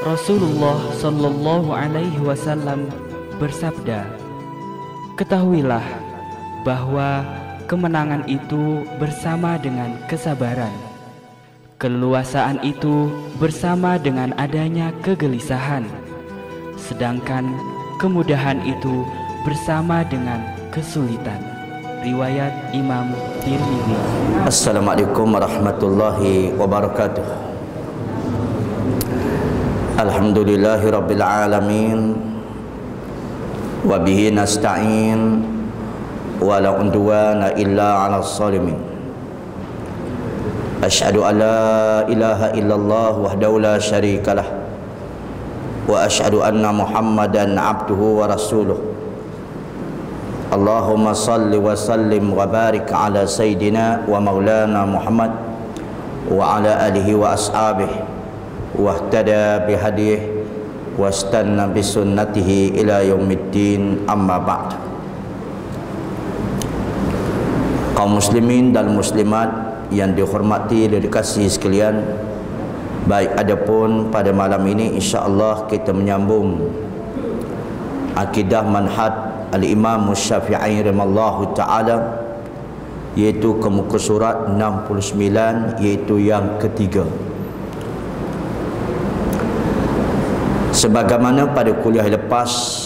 Rasulullah Shallallahu Alaihi Wasallam bersabda, "Ketahuilah bahwa kemenangan itu bersama dengan kesabaran, keleluasaan itu bersama dengan adanya kegelisahan, sedangkan kemudahan itu bersama dengan kesulitan." Riwayat Imam Tirmidzi. Assalamualaikum warahmatullahi wabarakatuh. Alhamdulillahi rabbil alamin, wa bihi nasta'in, wa la udwana illa 'alal zalimin. Asyhadu an la ilaha illallah wahdahu la syarikalah, wa asyhadu anna Muhammadan 'abduhu wa rasuluh. Allahumma salli wa sallim wa barik ala sayyidina wa maulana Muhammad wa ala alihi wa ashabihi wahtada bihadiyih wastanna bisunnatihi ila yaumiddin, amma ba'd. Kaum muslimin dan muslimat yang dihormati dan dikasihi sekalian, baik adapun pada malam ini insya-Allah kita menyambung akidah manhaj Al-Imam Syafi'i rahimallahu ta'ala, iaitu ke muka surat 69, iaitu yang ketiga. Sebagaimana pada kuliah lepas,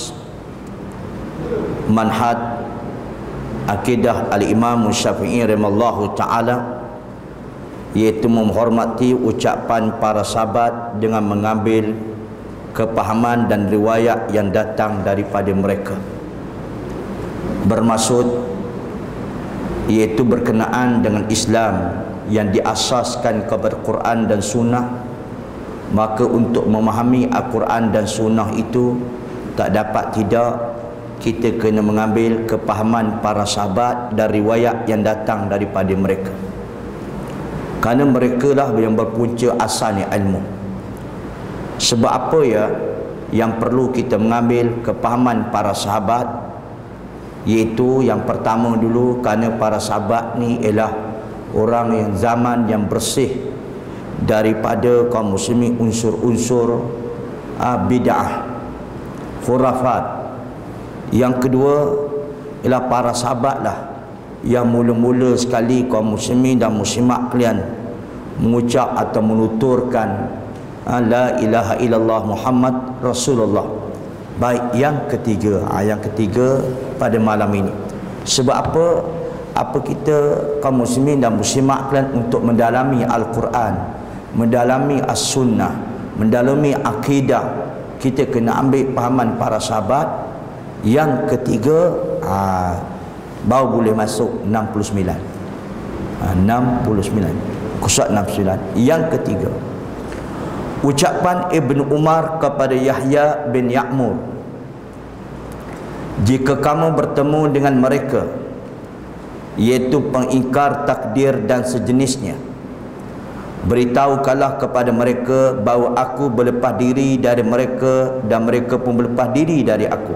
manhaj akidah Al-Imam Syafi'i rahimallahu ta'ala iaitu menghormati ucapan para sahabat dengan mengambil kepahaman dan riwayat yang datang daripada mereka. Bermaksud iaitu berkenaan dengan Islam yang diasaskan kepada Quran dan Sunnah. Maka untuk memahami Al-Quran dan Sunnah itu tak dapat tidak kita kena mengambil kepahaman para sahabat dan riwayat yang datang daripada mereka, kerana mereka lah yang berpunca asalnya ilmu. Sebab apa ya yang perlu kita mengambil kepahaman para sahabat? Iaitu yang pertama dulu, kerana para sahabat ni ialah orang yang zaman yang bersih daripada kaum muslimin unsur-unsur bid'ah, khurafat. Yang kedua ialah para sahabat lah yang mula-mula sekali kaum muslimin dan muslimat kalian mengucap atau menuturkan la ilaha illallah Muhammad Rasulullah. Baik, yang ketiga, yang ketiga pada malam ini. Sebab apa? Apa kita kaum muslimin dan muslimat kalian untuk mendalami Al-Quran, mendalami As-Sunnah, mendalami akidah, kita kena ambil pahaman para sahabat. Yang ketiga baru boleh masuk 69. 69. Kusat 69. Yang ketiga, ucapan Ibn Umar kepada Yahya bin Ya'mur, jika kamu bertemu dengan mereka, iaitu pengingkar takdir dan sejenisnya, beritahukanlah kepada mereka bahawa aku berlepas diri dari mereka dan mereka pun berlepas diri dari aku.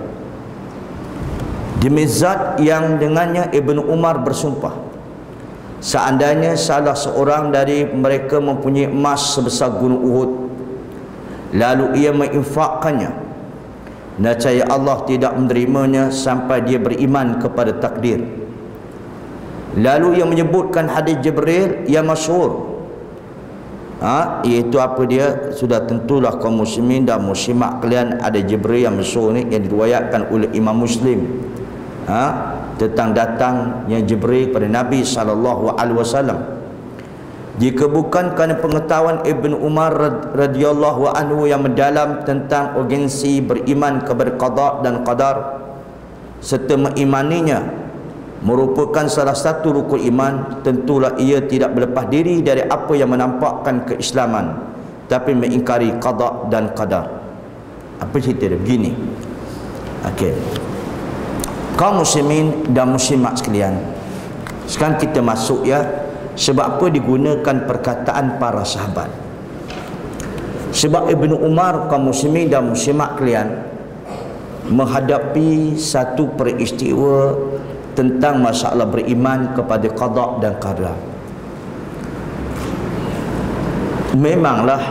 Demi zat yang dengannya Ibn Umar bersumpah, seandainya salah seorang dari mereka mempunyai emas sebesar gunung Uhud, lalu ia menginfakkannya, nescaya Allah tidak menerimanya sampai dia beriman kepada takdir. Lalu ia menyebutkan hadis Jibril yang masyhur, iaitu apa dia? Sudah tentulah kaum muslimin dan muslimat kalian ada Jibril yang masyhur ni, yang diriwayatkan oleh Imam Muslim, tentang datangnya Jibril pada Nabi SAW. Jika bukan kerana pengetahuan Ibn Umar radhiyallahu anhu yang mendalam tentang urgensi beriman kepada qada dan qadar serta mengimaninya merupakan salah satu rukun iman, tentulah ia tidak berlepas diri dari apa yang menampakkan keislaman tapi mengingkari qada dan qadar. Apa cerita dia? Begini. Okey. Kaum muslimin dan muslimat sekalian, sekarang kita masuk ya, sebab apa digunakan perkataan para sahabat? Sebab Ibn Umar, kaum muslimin dan muslimat kalian, menghadapi satu peristiwa tentang masalah beriman kepada qada dan qadar. Memanglah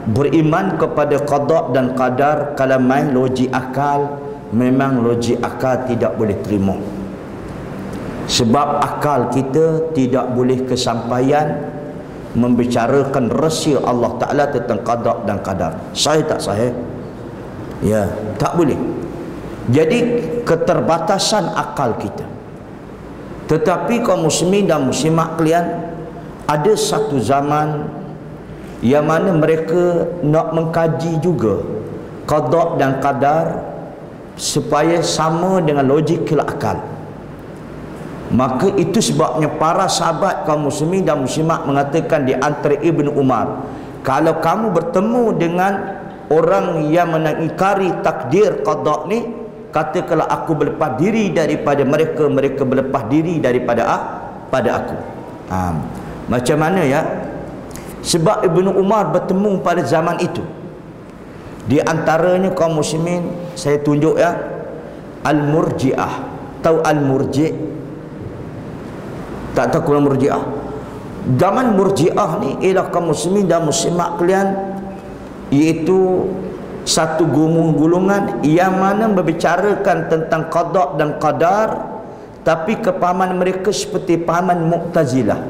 beriman kepada qada dan qadar kalau main logik akal, memang logik akal tidak boleh terima. Sebab akal kita tidak boleh kesampaian membicarakan rahsia Allah Ta'ala tentang qada dan qadar. Sahih tak sahih? Ya, tak boleh. Jadi keterbatasan akal kita. Tetapi kaum muslimin dan muslimat kalian, ada satu zaman yang mana mereka nak mengkaji juga qada dan qadar supaya sama dengan logikal akal. Maka itu sebabnya para sahabat kaum muslimin dan muslimat mengatakan di antara Ibnu Umar, kalau kamu bertemu dengan orang yang mengingkari takdir qada ni, katakanlah aku berlepas diri daripada mereka, mereka berlepas diri daripada pada aku. Macam mana ya? Sebab Ibnu Umar bertemu pada zaman itu. Di antaranya kaum muslimin, saya tunjuk ya, Al-Murji'ah. Tahu Al-Murji'? Tak tahu kurang Murji'ah? Zaman Murji'ah ni ialah kaum muslimin dan muslimat kalian, iaitu satu golongan yang mana membicarakan tentang qada dan qadar, tapi kepahaman mereka seperti pahaman Mu'tazilah.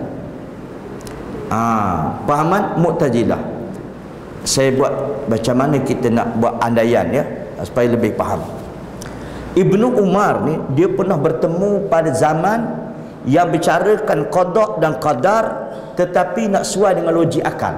Pahaman Mu'tazilah. Saya buat macam mana kita nak buat andaian ya, supaya lebih faham. Ibnu Umar ni dia pernah bertemu pada zaman yang bicarakan qada dan qadar, tetapi nak sesuai dengan logik akal.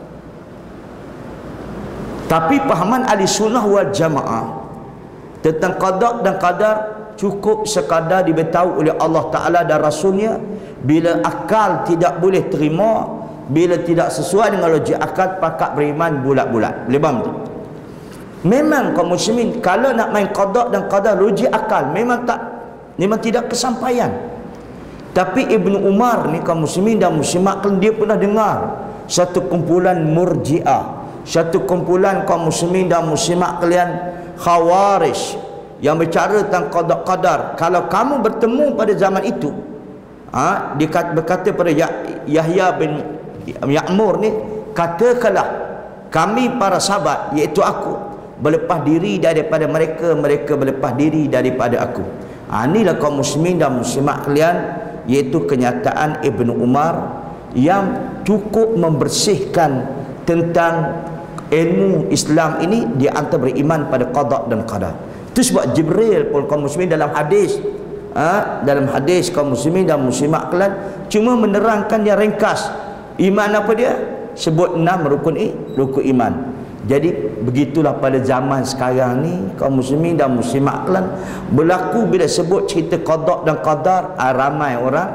Tapi pahaman ahli sunnah wal jamaah tentang qada dan qadar cukup sekadar diberitahu oleh Allah Ta'ala dan Rasulnya. Bila akal tidak boleh terima, bila tidak sesuai dengan logik akal, pakat beriman bulat-bulat. Lebam tu. Memang kaum muslimin kalau nak main qada dan qadar logik akal memang tidak kesampaian. Tapi Ibnu Umar ni kaum muslimin dan muslimat, dia pernah dengar satu kumpulan Murji'ah, satu kumpulan kaum muslimin dan muslimat kalian Khawarij yang berbicara tentang qada qadar. Kalau kamu bertemu pada zaman itu, dia berkata pada Yahya bin Ya'mur ni, katakanlah kami para sahabat, iaitu aku, berlepas diri daripada mereka, mereka berlepas diri daripada aku. Inilah kaum muslimin dan muslimat kalian, iaitu kenyataan Ibnu Umar yang cukup membersihkan tentang ilmu Islam ini di antara beriman pada qada dan qadar. Itu sebab Jibril pun kaum muslimin dalam hadis kaum muslimin dan muslimat kalian cuma menerangkan yang ringkas. Iman apa dia? Sebut 6 rukun iman. Jadi begitulah pada zaman sekarang ni kaum muslimin dan muslimat kalian berlaku bila sebut cerita qada dan qadar, ramai orang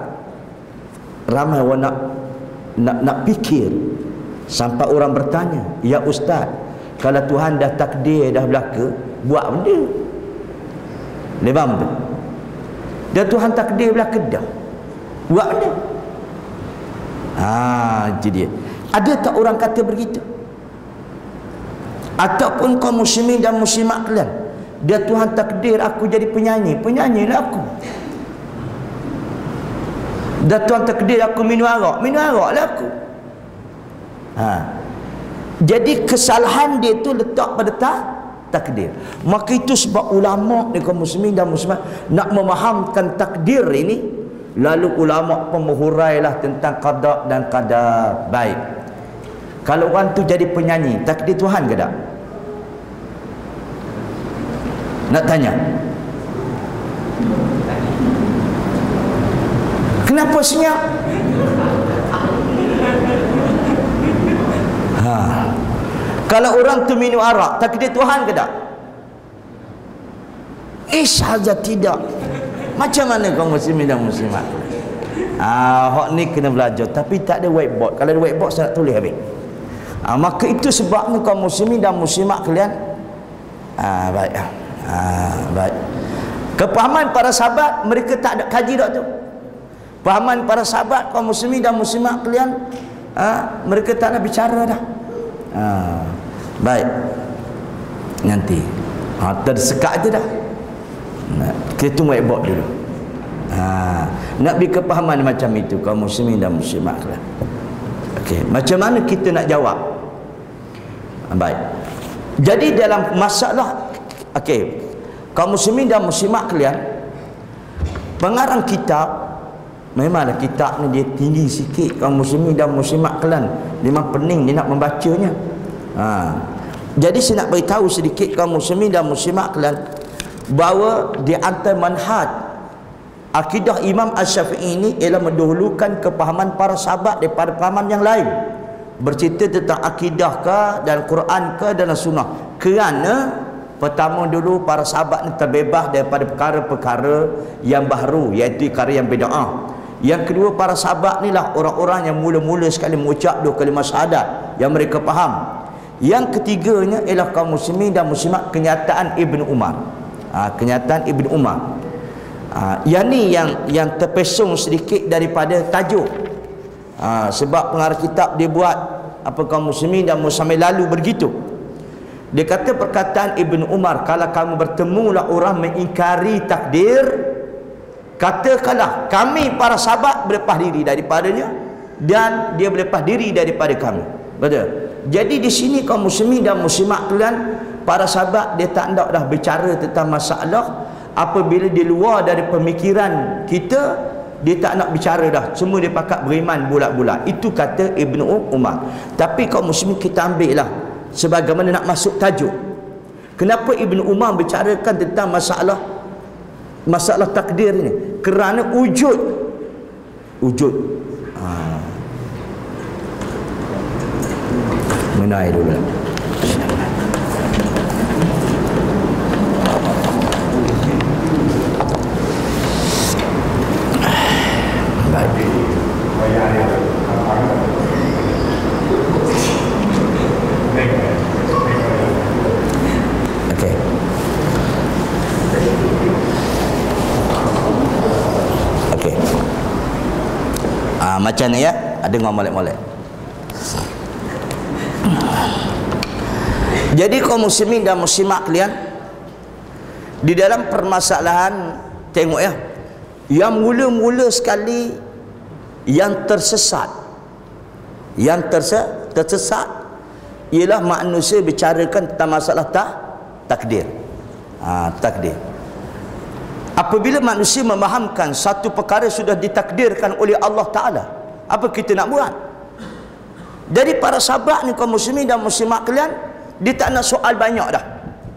nak fikir, sampai orang bertanya, ya ustaz, kalau Tuhan dah takdir dah berlaku, buat benda lebam tu, dah Tuhan takdir berlaku dah, buat benda. Itu dia. Ada tak orang kata begitu? Ataupun kaum muslimin dan muslimat kalian, dia Tuhan takdir aku jadi penyanyi, penyanyilah aku. Dia Tuhan takdir aku minum arak lah aku. Jadi kesalahan dia tu letak pada takdir. Maka itu sebab ulama ni kaum muslimin dan muslimat nak memahamkan takdir ini, lalu ulama pun berhurailah tentang qada dan qadar. Baik, kalau orang tu jadi penyanyi, takdir Tuhan ke tak? Nak tanya, kenapa senyap? Kalau orang tu minum arak, takdir Tuhan ke tak? Sahaja tidak. Macam mana kaum muslimin dan muslimat? Hak ni kena belajar, tapi tak ada whiteboard. Kalau ada whiteboard saya nak tulis habis. Maka itu sebabnya kaum muslimin dan muslimat kalian, baik. Baik. Kepahaman para sahabat mereka tak ada kaji dak tu. Pahaman para sahabat kaum muslimin dan muslimat kalian, mereka tak nak bicara dah. Baik. Nanti tersekat je dah. Kita tunggu whiteboard dulu. Nak beri kepahaman macam itu kaum muslimin dan muslimat kalian. Okey, macam mana kita nak jawab? Baik. Jadi dalam masalah kaum muslimin dan muslimat kalian, pengarang kitab memanglah kitab ni dia tinggi sikit. Kaum muslimin dan muslimat kalian memang pening dia nak membacanya. Jadi saya nak beritahu sedikit kaum muslimin dan muslimat kalian bahawa di antara manhaj akidah Imam Asy-Syafi'i ini ialah mendahulukan kepahaman para sahabat daripada pahaman yang lain, bercerita tentang akidah ke dan Quran ke dan sunnah, kerana pertama dulu para sahabat ni terbebas daripada perkara-perkara yang baharu, iaitu perkara yang bid'ah. Yang kedua, para sahabat ni lah orang-orang yang mula-mula sekali mengucap dua kalimah syahadat yang mereka faham. Yang ketiganya ialah kaum muslimin dan muslimat kenyataan Ibn Umar. Kenyataan Ibn Umar. Yang ni yang terpesong sedikit daripada tajuk. Sebab pengarang kitab dia buat kaum muslimin dan muslimat lalu begitu. Dia kata perkataan Ibn Umar, kalau kamu bertemulah orang mengingkari takdir, katakanlah kami para sahabat berlepas diri daripadanya dan dia berlepas diri daripada kami. Betul? Jadi di sini kaum muslimin dan muslimat kalian, para sahabat dia tak hendak dah bicara tentang masalah apabila di luar dari pemikiran kita, dia tak nak bicara dah. Semua dia pakat beriman bulat-bulat. Itu kata Ibn Umar. Tapi kaum muslimin kita ambil lah sebagaimana nak masuk tajuk. Kenapa Ibn Umar bicarakan tentang masalah takdir ni? Kerana wujud minum air dulu. Macam ni ya, ada ngomong molek-molek. Jadi kaum muslimin dan muslimat kalian, di dalam permasalahan, tengok ya, yang mula-mula sekali yang tersesat ialah manusia bicarakan tentang masalah takdir. Takdir. Apabila manusia memahamkan satu perkara sudah ditakdirkan oleh Allah Ta'ala, apa kita nak buat? Jadi para sahabat ni, kaum muslimin dan muslimat kalian, dia tak nak soal banyak dah.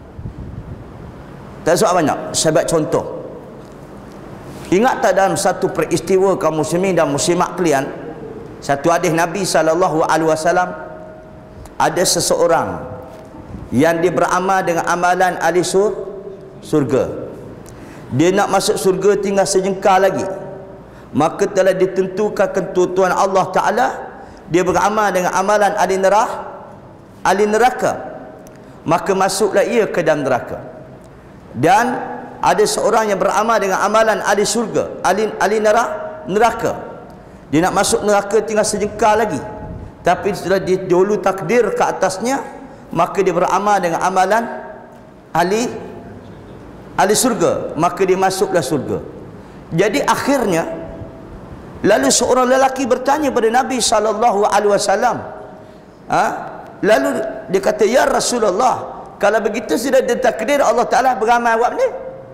Tak soal banyak. Saya buat contoh. Ingat tak dalam satu peristiwa kaum muslimin dan muslimat kalian, satu hadis Nabi SAW, ada seseorang yang dia beramal dengan amalan ahli surga. Dia nak masuk surga tinggal sejengkal lagi, maka telah ditentukan ketentuan Allah Ta'ala, dia beramal dengan amalan ahli neraka, maka masuklah ia ke dalam neraka. Dan ada seorang yang beramal dengan amalan ahli surga, ahli neraka, dia nak masuk neraka tinggal sejengkal lagi, tapi sudah dahulu takdir ke atasnya, maka dia beramal dengan amalan ahli surga, maka dia masuklah surga. Jadi akhirnya lalu seorang lelaki bertanya pada Nabi SAW, lalu dia kata, ya Rasulullah, kalau begitu sudah ditakdir Allah Ta'ala, beramal awak ni?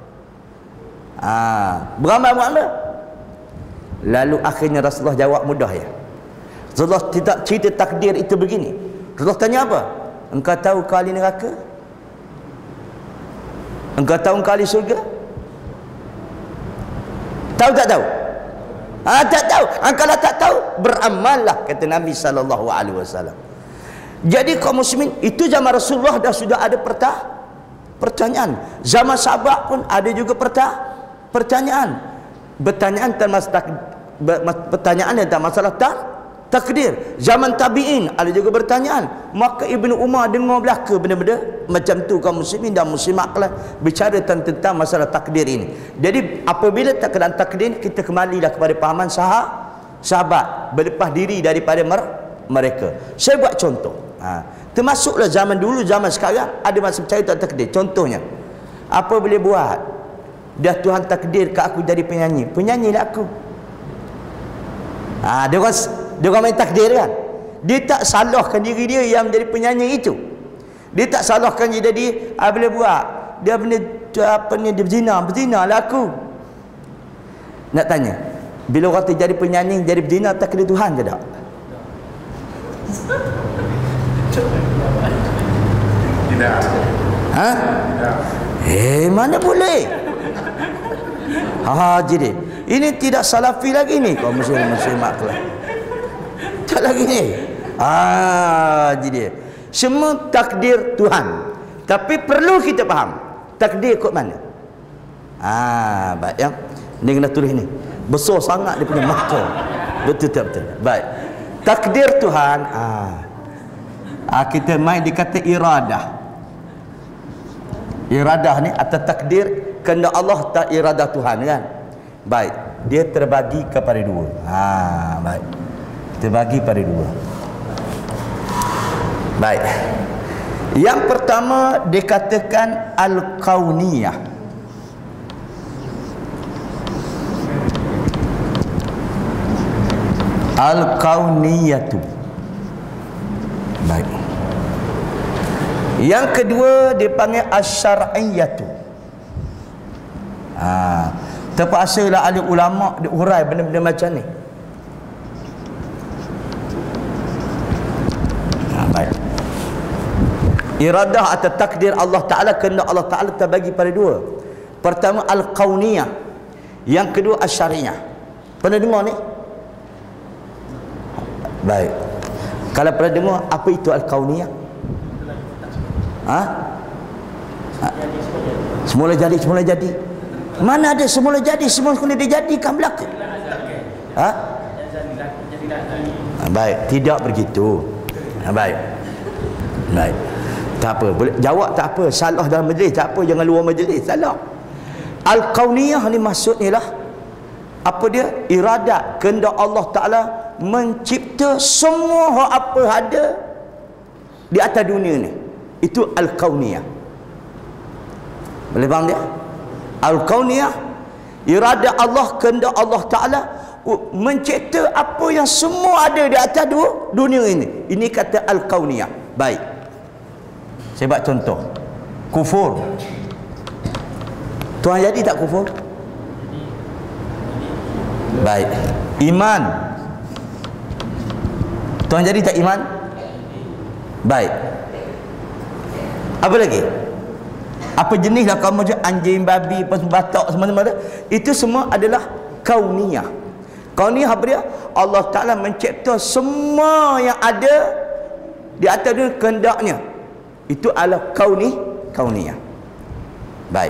Beramal awak ni? Lalu akhirnya Rasulullah jawab mudah ya. Rasulullah tidak cerita takdir itu begini. Rasulullah tanya apa? Engkau tahu kau ahli neraka? Engkau tahu engkau ahli surga? Tahu tak tahu? Tak tahu. Kalau tak tahu, beramallah, kata Nabi SAW. Jadi kaum muslimin, itu zaman Rasulullah dah sudah ada pertanyaan. Zaman sahabat pun ada juga pertanyaan. Pertanyaan tentang masalah takdir. Zaman tabi'in ada juga pertanyaan. Maka Ibn Umar dengar belaka benda-benda macam tu kaum muslimin dan muslimat lah bicara tentang masalah takdir ini. Jadi apabila terkena takdir, kita kembalilah kepada pahaman sahabat, berlepas diri daripada mereka. Saya buat contoh. Termasuklah zaman dulu, zaman sekarang ada masa percaya tak takdir. Contohnya, apa boleh buat? Dah Tuhan takdir ke aku jadi penyanyi, penyanyilah aku. Dia orang main takdir kan. Dia tak salahkan diri dia yang menjadi penyanyi itu. Dia tak salahkan dia jadi bila buat. Dia benda dia berzina lah aku. Nak tanya, bila orang tu jadi penyanyi, jadi berzina, tak kena Tuhan ke tak? Tidak. Ha? Tidak. Mana boleh? Jadi ini tidak salafi lagi ni, kau muslimat kelas. Tak lagi ni. Jadi semua takdir Tuhan. Tapi perlu kita faham takdir kot mana. Baik ya. Ni kena tulis ni. Besar sangat dia punya mata. Betul tak betul? Baik. Takdir Tuhan. Kita main dikata iradah. Iradah ni atau takdir kehendak Allah tak iradah Tuhan kan. Baik. Dia terbagi kepada dua. Baik. Terbagi pada dua. Baik. Yang pertama dikatakan al-kauniyah. Al-kauniyatu. Baik. Yang kedua dipanggil asy-syar'iyyatu. Terpaksalah ahli ulama diurai benda-benda macam ni. Baik. Iradah atau takdir Allah Ta'ala, kehendak Allah Ta'ala terbagi pada dua. Pertama al-kauniyah, yang kedua asy-syar'iyyah. Pernah dengar ni? Baik. Kalau pernah dengar, apa itu al-kauniyah? Semula jadi. Mana ada semula jadi? Semua kena dijadikan belaka. Baik, tidak begitu. Baik. Tak apa, boleh jawab tak apa, salah dalam majlis tak apa, jangan luar majlis salah. Al-kauniyah ni maksudnya lah apa dia? Iradat kehendak Allah Ta'ala mencipta semua apa ada di atas dunia ni. Itu al-kauniyah. Boleh faham dia? Al-kauniyah, iradat Allah, kehendak Allah Ta'ala mencipta apa yang semua ada di atas dunia ini. Ini kata al-kauniyah. Baik. Saya buat contoh. Kufur. Tuhan jadi tak kufur? Baik. Iman. Tuhan jadi tak iman? Baik. Apa lagi? Apa jenis lah kamu macam anjing, babi, batak semua-semua tu? Itu semua adalah kauniyah. Kauniyah apa dia? Allah Ta'ala mencipta semua yang ada di atas dunia kehendaknya. Itu adalah kauniyah. Baik.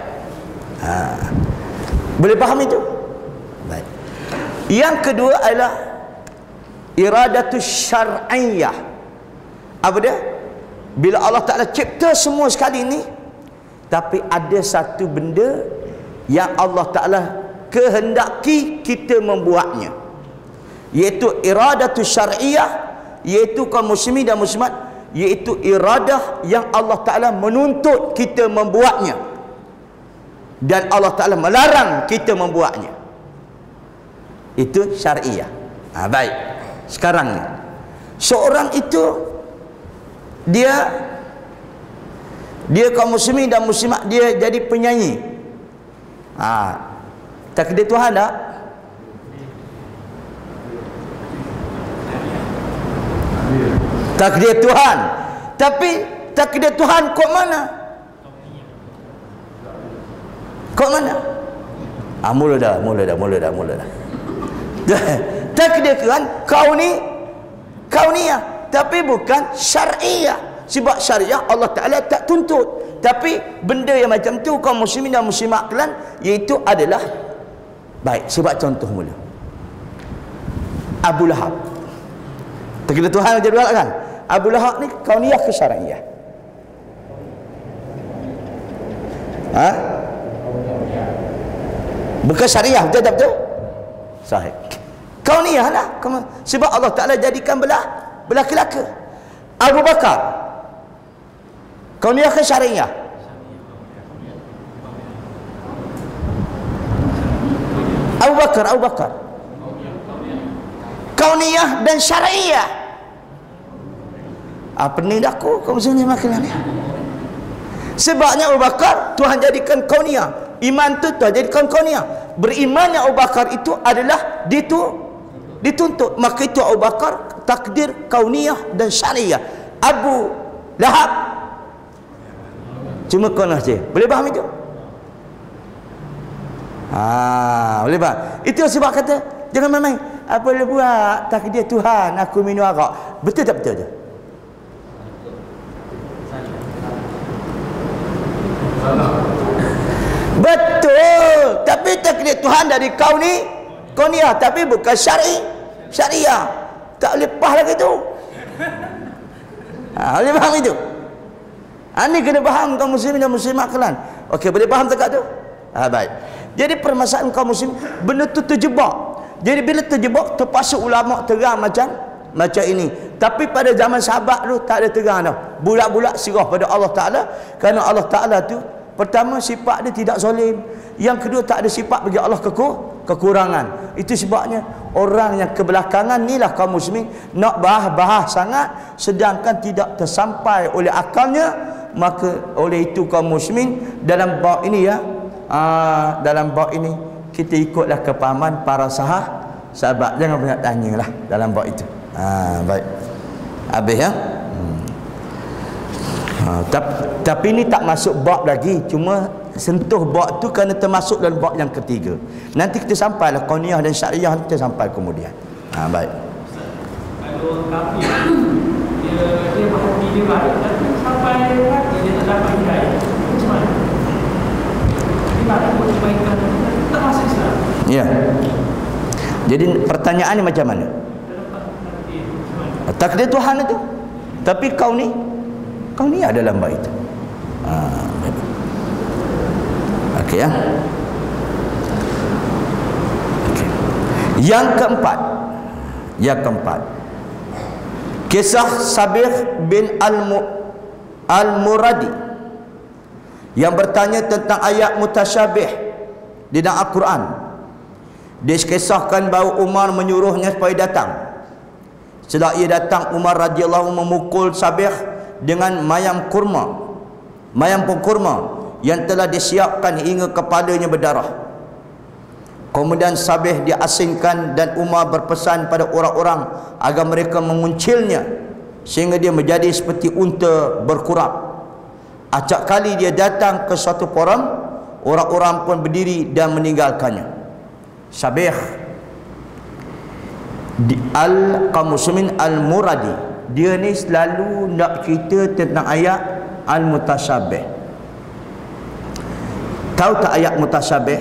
Boleh faham itu? Baik. Yang kedua adalah iradatus syar'iyyah. Apa dia? Bila Allah Ta'ala cipta semua sekali ini, tapi ada satu benda yang Allah Ta'ala kehendaki kita membuatnya, iaitu iradatus syar'iyyah, iaitu kaum muslimin dan muslimat, iaitu iradah yang Allah Ta'ala menuntut kita membuatnya dan Allah Ta'ala melarang kita membuatnya. Itu syar'iyyah. Baik. Sekarang ni seorang itu dia kaum muslimin dan muslimat, dia jadi penyanyi. Takdir Tuhan tak? Takdir Tuhan. Tapi takdir Tuhan kok mana? Kok mana? Mula dah. Takdir Tuhan kauniyah, tapi bukan syar'iyyah. Sebab syariah Allah Ta'ala tak tuntut. Tapi benda yang macam tu kaum muslimin dan muslimat kalian, iaitu adalah, baik, saya buat contoh mula. Abu Lahab. Takdir Tuhan macam dua kan? Abu Lahab ni kauniyah ke syar'iyyah? Bukan syariah, betul tak betul? Sahih. Kauniyah lah. Sebab Allah Ta'ala jadikan belah kelaka. Abu Bakar kauniyah ke syariah? Abu Bakar kauniyah dan syariah. Pening dah aku kau macam ni makan ni. Sebabnya Abu Bakar Tuhan jadikan kauniyah. Iman tu Tuhan jadikan kauniyah. Berimannya Abu Bakar itu adalah dituntut. Maka itu Abu Bakar takdir kauniyah dan syariah. Abu Lahab cuma kauniyah je. Boleh faham itu? Boleh faham? Itu sebab kata jangan main-main. Apa boleh buat takdir Tuhan aku minum arak. Betul tak betul tu? Betul. Tapi takdir Tuhan dari kauniyah, tapi bukan syariah. Tak boleh lepas lagi tu. Boleh faham itu? Ini kena faham kaum muslimin dan muslimat kelan. Okey, boleh faham tak tu? Baik. Jadi permasalahan kaum muslim benda tu terjebak. Jadi bila terjebak terpaksa ulama terang macam ini. Tapi pada zaman sahabat tu tak ada terang dah. Bulat-bulat sirah pada Allah Taala, kerana Allah Taala tu pertama sifat dia tidak zalim. Yang kedua tak ada sifat bagi Allah kekurangan. Itu sebabnya orang yang kebelakangan ni lah kaum muslimin nak bahas sangat sedangkan tidak tersampai oleh akalnya. Maka oleh itu kaum muslimin dalam bab ini dalam bab ini kita ikutlah kepahaman para sahabat. Jangan banyak tanyalah dalam bab itu. Baik. Habis ya. Tapi ini tak masuk bab lagi, cuma sentuh bab tu kerana termasuk dalam bab yang ketiga. Nanti kita sampailah kauniyah dan syariah, kita sampai kemudian. Baik. Kalau kafir dia berhati dia baik tapi sampai hati dia tak dapat hidayah. Macam mana? Dia tak dapat kebaikan, tak masuk Islam. Ya. Jadi pertanyaannya macam mana? Takdir Tuhan itu. Tapi kau ni ada dalam bab itu. Okey ya. Okey. Yang keempat. Kisah Sabih bin Al-Muradi yang bertanya tentang ayat mutasyabih di dalam Al-Quran. Dia kisahkan bahawa Umar menyuruhnya supaya datang. Setelah ia datang, Umar radhiyallahu memukul Sabih dengan mayam pengkurma yang telah disiapkan hingga kepalanya berdarah. Kemudian Sabih diasingkan dan Umar berpesan pada orang-orang agar mereka menguncilnya sehingga dia menjadi seperti unta berkurap. Acap kali dia datang ke suatu forum, orang-orang pun berdiri dan meninggalkannya. Sabih kaum muslimin Al-Muradi, dia ni selalu nak cerita tentang ayat Al-Mutasyabih. Tahu tak ayat Mutasyabih?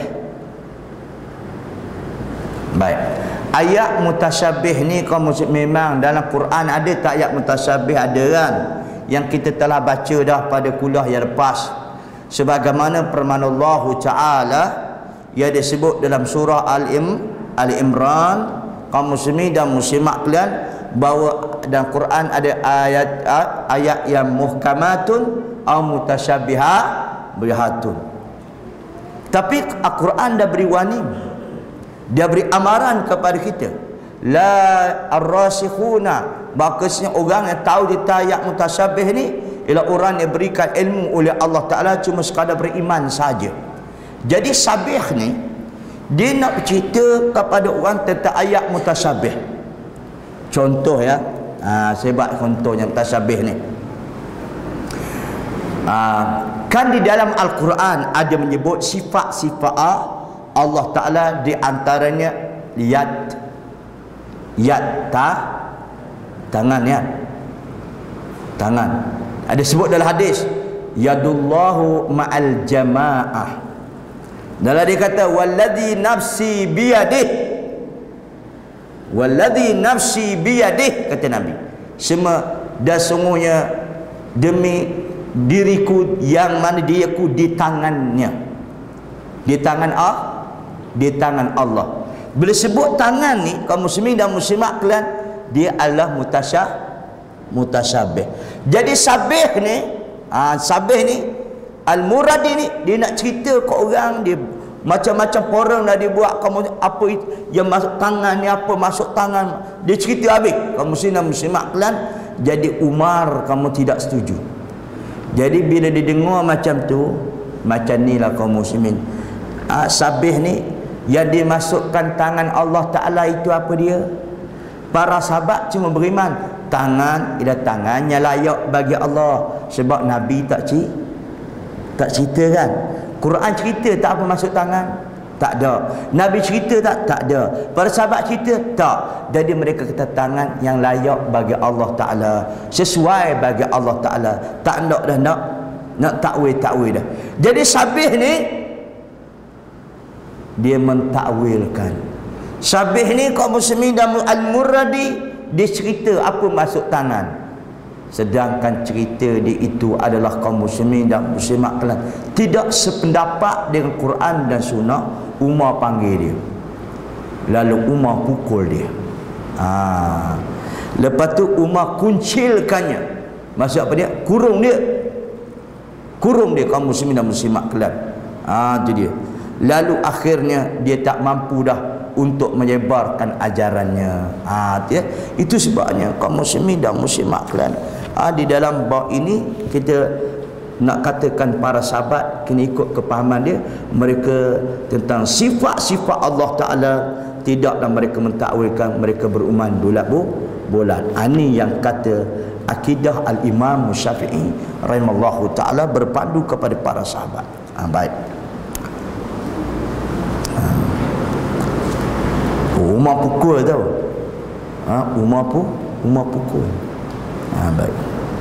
Baik. Ayat Mutasyabih ni kaum muslimin, memang dalam Quran ada tak ayat Mutasyabih? Ada kan? Yang kita telah baca dah pada kuliah yang lepas. Sebagaimana firman Allah Ta'ala yang disebut dalam surah Al-Imran, kaum muslimin dan muslimat kalian, bahawa dalam Quran ada ayat yang muhkamatun atau mutasyabihatun. Tapi Al-Quran dah beri warning, dia beri amaran kepada kita, la ar-rasikhuna, bakasnya orang yang tahu tentang ayat mutasyabih ni ialah orang yang berikan ilmu oleh Allah Ta'ala cuma sekadar beriman saja. Jadi Sabih ni dia nak bercerita kepada orang tentang ayat mutasyabih. Contoh ya, saya buat contohnya mutasyabih ni. Kan di dalam Al-Quran ada menyebut sifat-sifat Allah Ta'ala, di antaranya yad, tangan ya, tangan. Ada sebut dalam hadis yadullahu ma'al jamaah. Dalam dia kata walladhi nafsi biyadih, walladhi nafsi biyadih, kata Nabi, dan sungguhnya demi diriku yang mana diriku di tangannya, di tangan Allah. Bila sebut tangan ni kaum muslimin dan muslimat kalian, dia adalah mutasyabih. Jadi Sabih ni Al-Muradi ni dia nak cerita ke orang, dia macam-macam orang dah dibuat, kamu apa yang masuk tangan ni, apa masuk tangan, dia cerita habis kaum muslimin dan muslimat kalian. Jadi Umar kamu tidak setuju. Jadi bila didengar macam tu, macam ni lah kaum muslimin. Sabih ni yang dimasukkan tangan Allah Ta'ala itu apa dia? Para sahabat cuma beriman tangan ialah tangan yang layak bagi Allah. Sebab Nabi tak cerita kan. Quran cerita tak apa masuk tangan? Tak ada. Nabi cerita tak? Tak ada. Para sahabat cerita? Tak. Jadi mereka kata tangan yang layak bagi Allah Ta'ala, sesuai bagi Allah Ta'ala. Tak nak dah nak takwil dah. Jadi Sabih ni dia mentakwilkan. Sabih ni kaum muslimin dan Al-Murradi dia cerita apa masuk tangan, sedangkan cerita dia itu adalah kaum muslimin dan muslimat kalian tidak sependapat dengan Quran dan Sunnah. Umar panggil dia, lalu Umar pukul dia. Lepas tu Umar kuncilkannya. Maksud apa dia? Kurung dia kaum muslimin dan muslimat kalian. Itu dia. Lalu akhirnya dia tak mampu dah untuk menyebarkan ajarannya. Itu sebabnya kaum muslimin dan muslimat kalian, di dalam bab ini kita nak katakan para sahabat kena ikut kepahaman dia. Mereka tentang sifat-sifat Allah Ta'ala tidaklah mereka mentakwilkan, mereka beruman bulat. Ini yang kata akidah Al-Imam Syafi'i rahimallahu ta'ala berpandu kepada para sahabat. Baik. Umar pukul tau. Umar pukul. Baik.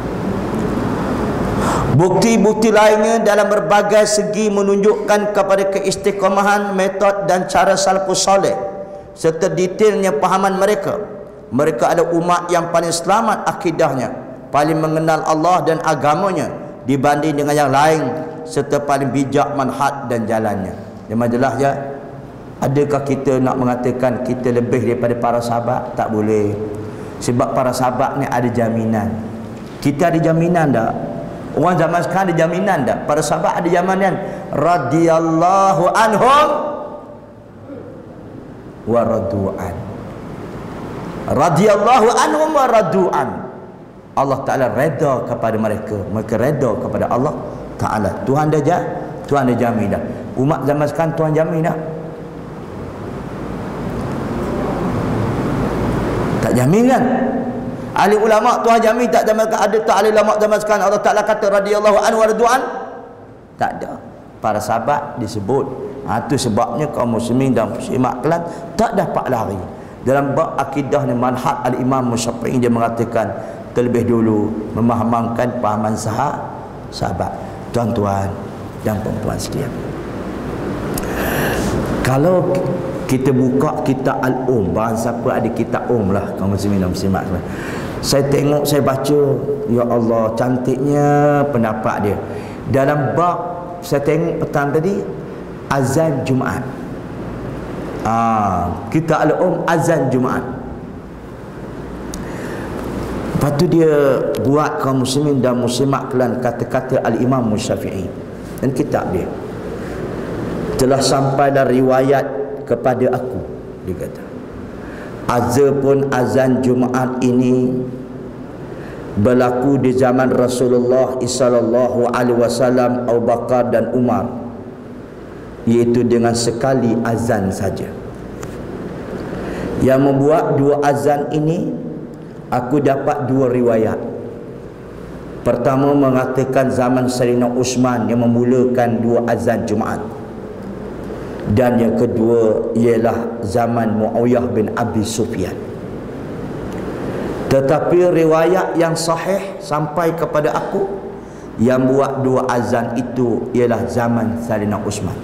Bukti-bukti lainnya dalam berbagai segi menunjukkan kepada keistiqomahan metod dan cara salafus saleh serta detailnya pahaman mereka. Mereka adalah umat yang paling selamat akidahnya, paling mengenal Allah dan agamanya dibanding dengan yang lain, serta paling bijak manhaj dan jalannya. Yang majalah ya, adakah kita nak mengatakan kita lebih daripada para sahabat? Tak boleh. Sebab para sahabat ni ada jaminan. Kita ada jaminan tak? Orang zaman sekarang ada jaminan tak? Para sahabat ada jaminan radhiyallahu anhum wa radu'an. Radhiyallahu anhum wa radu'an. Allah Ta'ala reda kepada mereka, mereka reda kepada Allah Ta'ala. Tuhan dah jamin dah. Umat zaman sekarang Tuhan jamin dah? Tak jamin kan? Ahli ulama Tuhan jamin tak jamin? Ada tak ahli ulama zaman sekarang Allah Ta'ala kata radhiyallahu anhu wa radu'an? Tak ada. Para sahabat disebut. Itu sebabnya kaum muslimin dan muslimat kalian tak dapat lari. Dalam bab akidah ni manhaj Al-Imam Syafi'i dia mengatakan terlebih dulu memahamankan pahaman sahabat. Tuan-tuan dan puan-puan sekalian, kalau kita buka kitab Al-Um, siapa ada kitab lah kaum muslimin dan muslimat, saya tengok, saya baca, ya Allah cantiknya pendapat dia. Dalam bab saya tengok petang tadi azan Jumaat, kitab Al-Um azan Jumaat. Lepas tu dia buat kaum muslimin dan muslimat kalian kata-kata Al-Imam Syafi'i, dan kitab dia telah sampai dari riwayat kepada aku, dia kata azan Jumaat ini berlaku di zaman Rasulullah sallallahu alaihi wasallam, Abu Bakar dan Umar, iaitu dengan sekali azan saja. Yang membuat dua azan ini aku dapat dua riwayat. Pertama mengatakan zaman Sayyidina Uthman yang memulakan dua azan Jumaat, dan yang kedua ialah zaman Muawiyah bin Abi Sufyan. Tetapi riwayat yang sahih sampai kepada aku yang buat dua azan itu ialah zaman Sayyidina Uthman.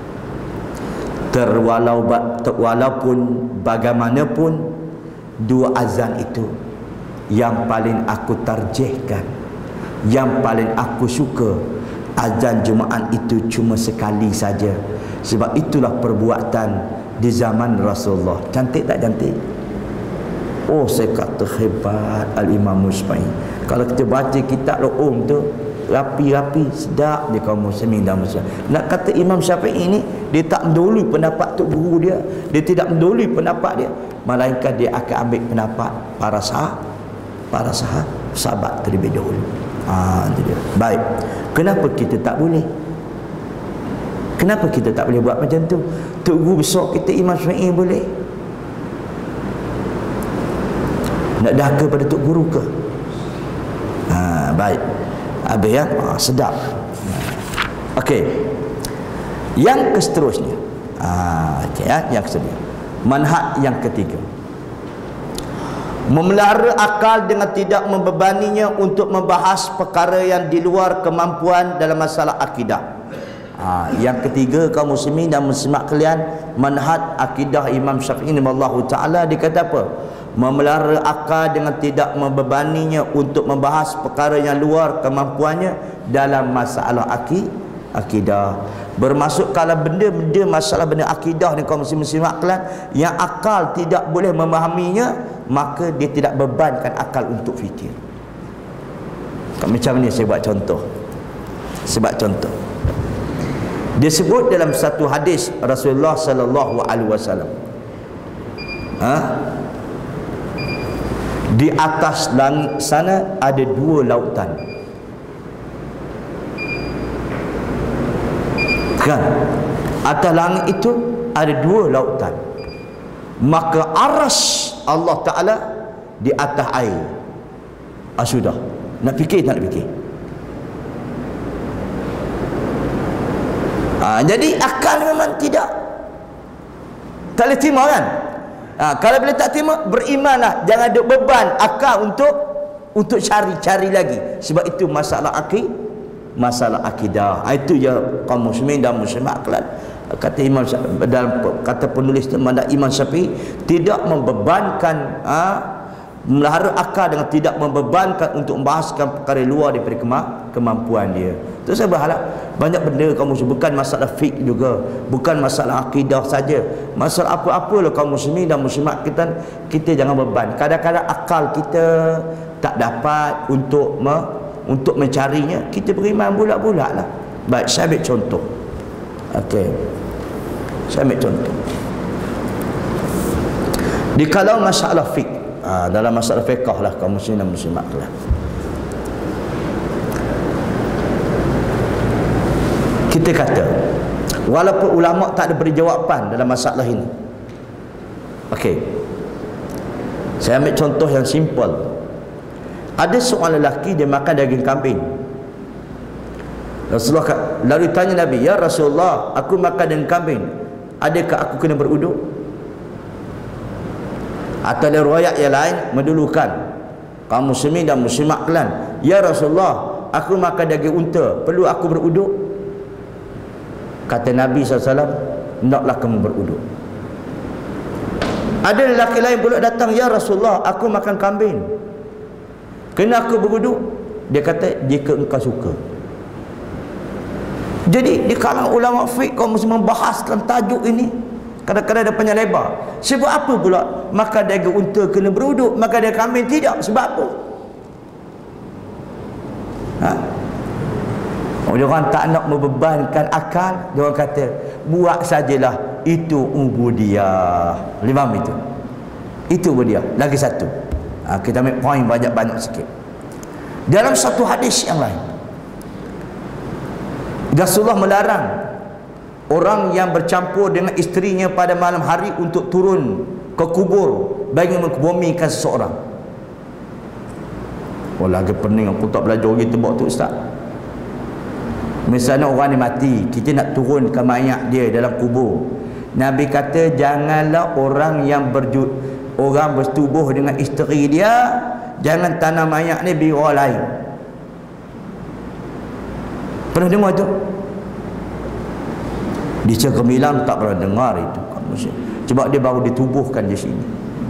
Walaupun bagaimanapun dua azan itu yang paling aku tarjihkan, yang paling aku suka, azan Jumaat itu cuma sekali saja. Sebab itulah perbuatan di zaman Rasulullah. Cantik tak cantik? Oh, saya kata hebat Al-Imam Syafi'i. Kalau kita baca kitab Al-Um tu rapi-rapi, sedap dia kaum muslimin dan muslimat. Nak kata Imam Syafi'i ni dia tak mendahului pendapat tok guru dia, dia tidak mendahului pendapat dia, melainkan dia akan ambil pendapat para sahabat terlebih dahulu. Itu dia. Baik. Kenapa kita tak boleh? Kenapa kita tak boleh buat macam tu? Tok Guru besar kita Imam Syafi'i boleh? Nak dahaka pada Tok Guru ke? Baik. Habis ya? Sedap. Okey. Yang seterusnya. Okey ya, yang seterusnya. Manhaj yang ketiga. Memelihara akal dengan tidak membebaninya untuk membahas perkara yang di luar kemampuan dalam masalah akidah. Yang ketiga, kaum muslimin dan muslimat kalian, manhaj akidah Imam Syafi'i radhiyallahu taala, dia kata apa? Memelihara akal dengan tidak membebaninya untuk membahas perkara yang luar kemampuannya dalam masalah akidah. Bermaksud kalau benda-benda masalah benda akidah ni kaum muslimat kalian yang akal tidak boleh memahaminya, maka dia tidak bebankan akal untuk fikir. Macam ni saya buat contoh. Dia sebut dalam satu hadis Rasulullah sallallahu alaihi wasallam. Di atas langit sana ada 2 lautan. Kan? Atas langit itu ada 2 lautan. Maka aras Allah Ta'ala di atas air. Sudah. Nak fikir tak nak fikir? Jadi akal memang tidak boleh terima kan? Kalau boleh tak terima, berimanlah. Jangan ada beban akal untuk cari lagi. Sebab itu masalah akidah. Itu je kaum muslimin dan muslimat kalian. Kata Imam dalam kata penulis Imam Syafi'i, tidak membebankan memelihara akal dengan tidak membebankan untuk membahaskan perkara luar daripada kemampuan dia. Tu saya berharap banyak benda kaum muslimin, bukan masalah fiqh juga, bukan masalah akidah saja, masalah apa-apalah kaum muslimin dan muslimat kita jangan beban. Kadang-kadang akal kita tak dapat untuk mencarinya, kita beriman bulat-bulat lah. Baik, saya ambil contoh. Okey, saya ambil contoh. Di kalau masalah fiqh, dalam masalah fiqh lah kaum muslimin dan muslimat lah, kita kata walaupun ulama tak ada beri jawapan dalam masalah ini. Okey, saya ambil contoh yang simple. Ada seorang lelaki dia makan daging kambing. Rasulullah lalu tanya Nabi, "Ya Rasulullah, aku makan daging kambing, adakah aku kena beruduk?" Atau ada riwayat yang lain mendulukan kaum muslimin dan muslimat kalian, "Ya Rasulullah, aku makan daging unta, perlu aku beruduk?" Kata Nabi SAW, "Hendaklah kamu beruduk." Ada lelaki lain pula datang, "Ya Rasulullah, aku makan kambing, kena aku beruduk?" Dia kata, "Jika engkau suka." Jadi di kalangan ulama fiqh kaum muslimin membahaskan tajuk ini kadang-kadang ada panjang lebar. Sebab apa pula makan daging unta kena beruduk, makan daging kambing tidak? Sebab apa? Orang tak nak membebankan akal, dia orang kata buat sajalah, itu ubudiyah. Limam itu ubudiyah. Lagi satu, kita ambil poin banyak-banyak sikit. Dalam satu hadis yang lain, Rasulullah melarang orang yang bercampur dengan isterinya pada malam hari untuk turun ke kubur bagi mengkebumikan seseorang. Lagi pening aku tak belajar gitu buat tu ustaz. Misalnya orang ni mati, kita nak turunkan mayat dia dalam kubur. Nabi kata janganlah orang yang orang bertubuh dengan isteri dia, jangan tanam mayat ni bagi orang lain. Pernah dengar tu? Di Cegemilang tak pernah dengar itu. Sebab dia baru ditubuhkan di sini.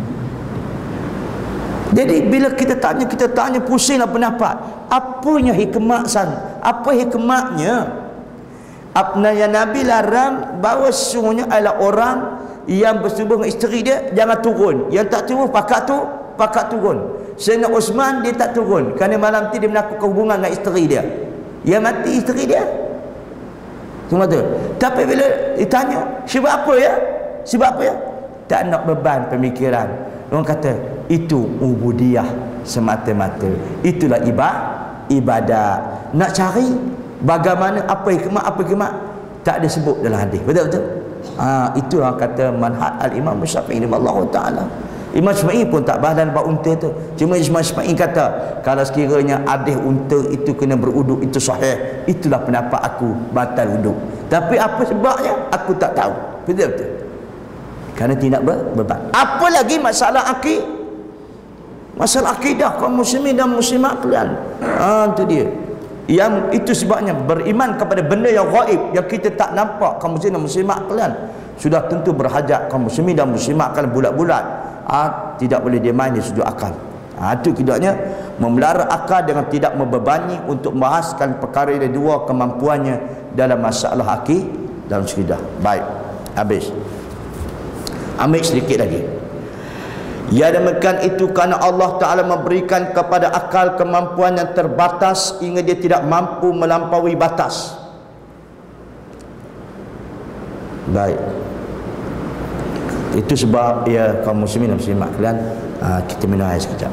Jadi bila kita tanya pusinglah pendapat. Apanya hikmat apa hikmatnya? Apa yang Nabi larang bahawa sesungguhnya adalah orang yang bersetubuh dengan isteri dia jangan turun. Yang tak turun pakat turun. Sayyidina Osman dia tak turun kerana malam tu dia melakukan hubungan dengan isteri dia. Yang mati isteri dia. Semua tu. Tapi bila ditanya sebab apa ya? Tak nak beban pemikiran. Orang kata itu ubudiyah semata-mata. Itulah ibadat. Nak cari bagaimana, apa hikmah tak ada sebut dalam hadis. Betul? Itulah kata manhaj al-Imam Syafi'i radhiyallahu taala. Imam Syafi'i pun tak bahas dalam bab unta tu. Cuma Imam Syafi'i kata, kalau sekiranya hadis unta itu kena beruduk itu sahih, itulah pendapat aku, batal uduk. Tapi apa sebabnya aku tak tahu. Betul? Kerana tidak beban. Apa lagi masalah akidah? Masalah akidah kaum muslimin dan muslimat kalian. Itu dia. Yang itu sebabnya beriman kepada benda yang gaib, yang kita tak nampak, kaum muslimin dan muslimat kalian, sudah tentu berhajat kaum muslimin dan muslimat kalian bulat-bulat. Tidak boleh dia main di sudut akal. Itu kidaknya memelihara akal dengan tidak membebani untuk membahaskan perkara yang dua kemampuannya dalam masalah akidah dalam akidah. Baik, habis. Ambil sedikit lagi. Ya, demikian itu kerana Allah Ta'ala memberikan kepada akal kemampuan yang terbatas hingga dia tidak mampu melampaui batas. Baik. Itu sebab ya kaum muslimin dan muslimat kalian, kita minum air sekejap.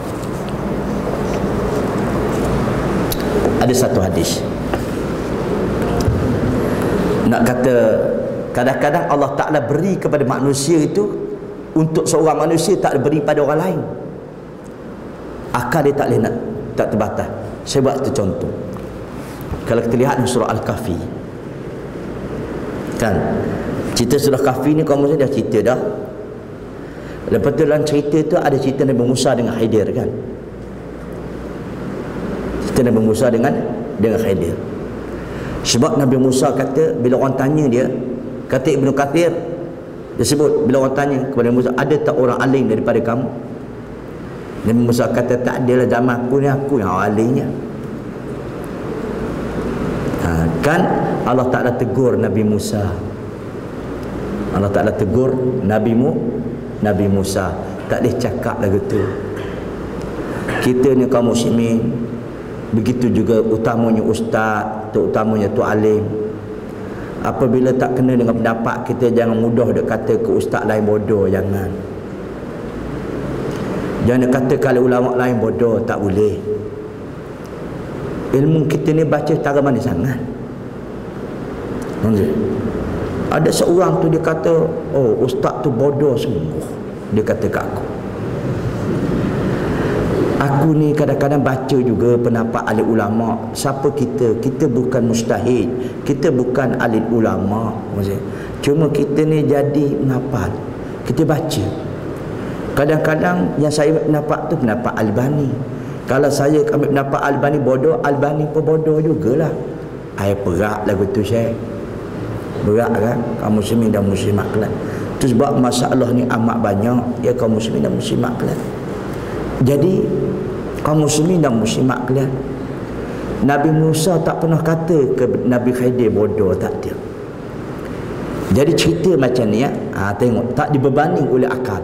Ada satu hadis nak kata, kadang-kadang Allah Ta'ala beri kepada manusia itu, untuk seorang manusia tak beri pada orang lain. Akal dia tak boleh nak, tak terbatas. Saya buat satu contoh. Kalau kita lihat surah Al-Kahfi, kan, cerita surah Kahfi ni kamu dah cerita dah. Lepas tu dalam cerita tu ada cerita Nabi Musa dengan Khidir, kan. Cerita Nabi Musa dengan Khidir. Sebab Nabi Musa kata, bila orang tanya dia, kata Ibnu Katsir, dia sebut bila orang tanya kepada Musa, ada tak orang alim daripada kamu? Nabi Musa kata, tak adalah, zaman aku ni aku yang alimnya. Kan Allah Ta'ala tegur Nabi Musa. Allah Ta'ala tegur Nabi Musa, tak boleh cakap lagu tu. Kita ni kaum muslimin, begitu juga utamanya ustaz, terutamanya tu alim. Apabila tak kena dengan pendapat kita, jangan mudah duk kata ke ustaz lain bodoh. Jangan kata kalau ulama lain bodoh, tak boleh. Ilmu kita ni baca tara mana sangat. Ada seorang tu dia kata, oh ustaz tu bodoh sungguh, dia kata kat aku ni kadang-kadang baca juga pendapat ahli ulama. Siapa kita? Kita bukan mustahid, kita bukan ahli ulama. Cuma kita ni jadi menghafal, kita baca. Kadang-kadang yang saya pendapat tu pendapat Albani. Kalau saya ambil pendapat Albani bodoh, Albani pun bodoh jugalah. Berat lagu tu saya. Berat kan kaum muslimin dan muslimat kalian. Itu sebab masalah ni amat banyak ya kaum muslimin dan muslimat kalian. Jadi kaum muslimin dan muslimat kalian, Nabi Musa tak pernah kata ke Nabi Khidir bodoh, tak dia. Jadi cerita macam ni ya, tengok tak dibebani oleh akal.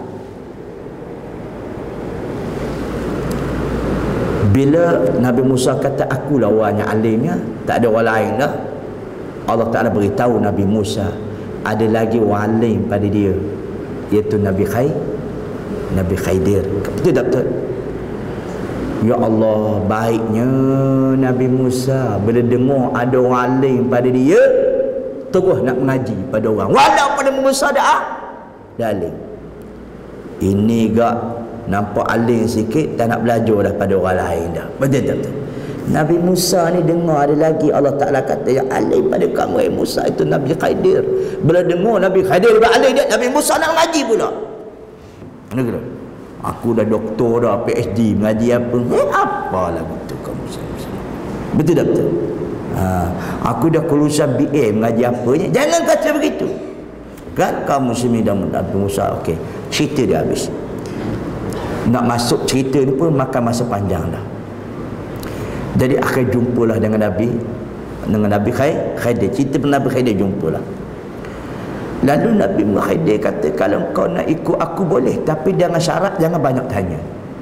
Bila Nabi Musa kata akulah orang yang alimnya, tak ada orang lain dah, Allah Ta'ala beritahu Nabi Musa ada lagi orang alim pada dia, iaitu Nabi Khidir. Betul tak betul? Ya Allah, baiknya Nabi Musa bila dengar ada orang alim pada dia, terus nak mengaji pada orang, walaupun Nabi Musa dah alim. Ini gak nampak alim sikit, tak nak belajar dah pada orang lain dah. Betul tak betul? Nabi Musa ni dengar ada lagi, Allah Ta'ala kata yang alim pada kamu Musa itu Nabi Khidir. Bila dengar Nabi Khidir beralim dia, Nabi Musa nak mengaji pula. Mana kira? Aku dah doktor dah, PhD, mengaji apa? Apalah betul kamu. Betul tak betul? Aku dah kelulusan BA, mengaji apanya? Jangan kata begitu. Kan kamu muslimin dan Nabi Musa. Okey, cerita dia habis. Nak masuk cerita ni pun makan masa panjang dah. Jadi akhir jumpalah dengan Nabi Khidir. Cerita Nabi Khidir jumpalah. Lalu Nabi Khidir kata, kalau kau nak ikut aku boleh, tapi dengan syarat jangan banyak tanya.